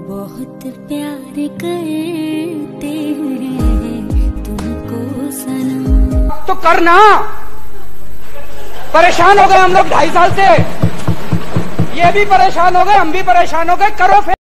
बहुत प्यार करते हैं तुमको सनम। तो करना, परेशान हो गए हम लोग 2.5 साल से, ये भी परेशान हो गए, हम भी परेशान हो गए, करो फिर।